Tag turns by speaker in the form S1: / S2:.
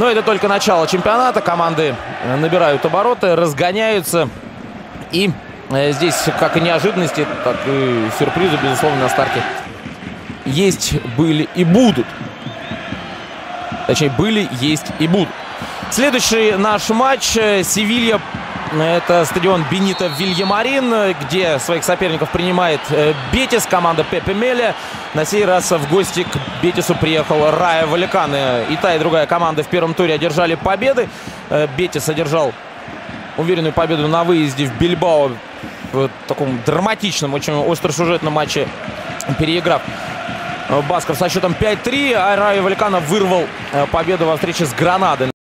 S1: Но это только начало чемпионата. Команды набирают обороты, разгоняются. И здесь как и неожиданности, так и сюрпризы, безусловно, на старте есть, были и будут. Точнее, были, есть и будут. Следующий наш матч Севилья. Это стадион Бенито Вильямарин, где своих соперников принимает Бетис, команда Пепе Меля. На сей раз в гости к Бетису приехал Райо Вальякано. И та, и другая команда в первом туре одержали победы. Бетис одержал уверенную победу на выезде в Бильбао в таком драматичном, очень остросюжетном матче, переиграв басков со счетом 5-3. А Райо Вальякано вырвал победу во встрече с Гранадой.